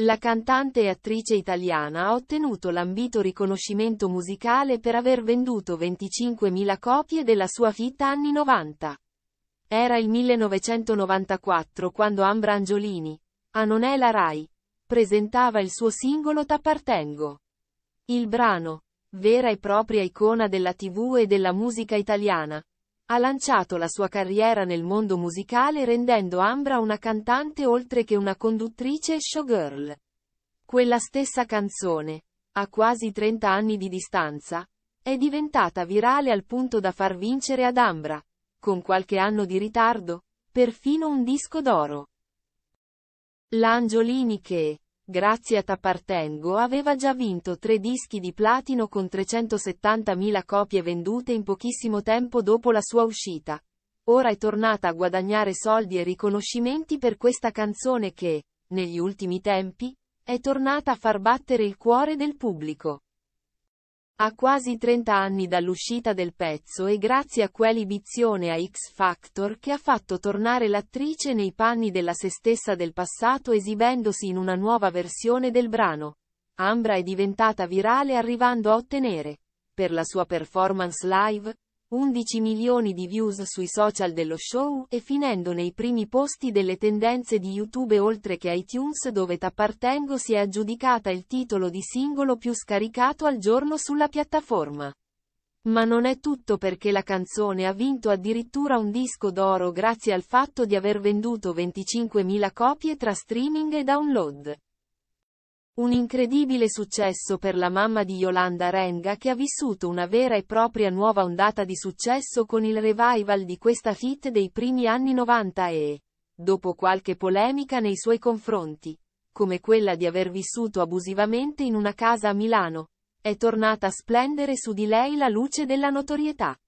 La cantante e attrice italiana ha ottenuto l'ambito riconoscimento musicale per aver venduto 25.000 copie della sua hit anni 90. Era il 1994 quando Ambra Angiolini, a Non è la Rai, presentava il suo singolo T'appartengo. Il brano, vera e propria icona della TV e della musica italiana, ha lanciato la sua carriera nel mondo musicale rendendo Ambra una cantante oltre che una conduttrice e showgirl. Quella stessa canzone, a quasi 30 anni di distanza, è diventata virale al punto da far vincere ad Ambra, con qualche anno di ritardo, perfino un disco d'oro. La Angiolini che, grazie a T'appartengo aveva già vinto 3 dischi di platino con 370.000 copie vendute in pochissimo tempo dopo la sua uscita. Ora è tornata a guadagnare soldi e riconoscimenti per questa canzone che, negli ultimi tempi, è tornata a far battere il cuore del pubblico. A quasi 30 anni dall'uscita del pezzo e grazie a quell'esibizione a X Factor che ha fatto tornare l'attrice nei panni della se stessa del passato esibendosi in una nuova versione del brano, Ambra è diventata virale arrivando a ottenere, per la sua performance live, 11 milioni di views sui social dello show e finendo nei primi posti delle tendenze di YouTube oltre che iTunes dove T'appartengo si è aggiudicata il titolo di singolo più scaricato al giorno sulla piattaforma. Ma non è tutto perché la canzone ha vinto addirittura un disco d'oro grazie al fatto di aver venduto 25.000 copie tra streaming e download. Un incredibile successo per la mamma di Yolanda Renga che ha vissuto una vera e propria nuova ondata di successo con il revival di questa hit dei primi anni 90 e, dopo qualche polemica nei suoi confronti, come quella di aver vissuto abusivamente in una casa a Milano, è tornata a splendere su di lei la luce della notorietà.